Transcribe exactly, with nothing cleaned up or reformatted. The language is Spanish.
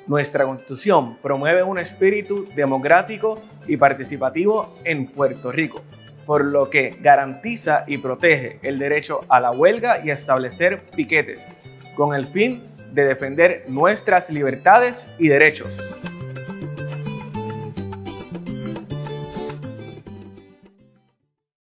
Nuestra Constitución promueve un espíritu democrático y participativo en Puerto Rico, por lo que garantiza y protege el derecho a la huelga y a establecer piquetes, con el fin de defender nuestras libertades y derechos.